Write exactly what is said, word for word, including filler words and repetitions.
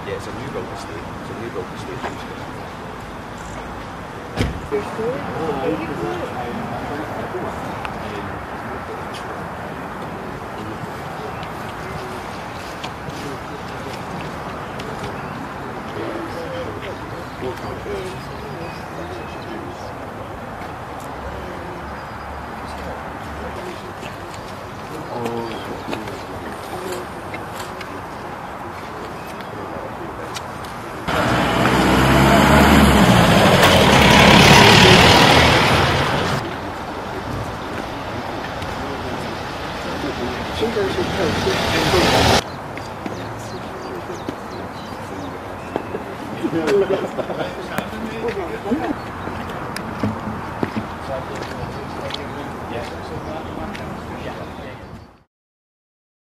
Yeah, it's a new build estate. It's a new build estate. Yeah.